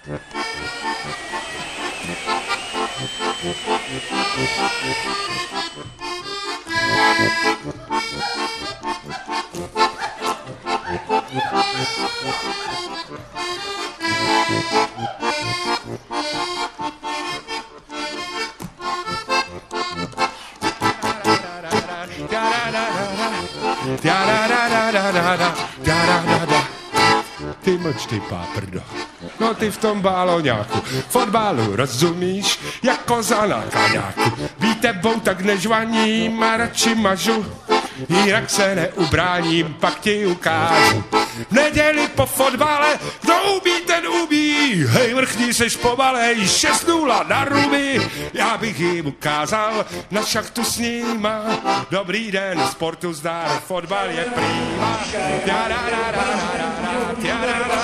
Ty mlč, ty páprdo. No ty v tom báloňáku, fotbalu rozumíš, jako koza na kaňáku. Vítebou tak nežvaním a radši mažu, jinak se neubráním, pak ti ukážu. V neděli po fotbale, kdo umí, ten umí. Hej, vrchní seš pomalej, 6-0 na ruby. Já bych jim ukázal na šachtu s nima. Dobrý den, sportu zdar, fotbal je prýma.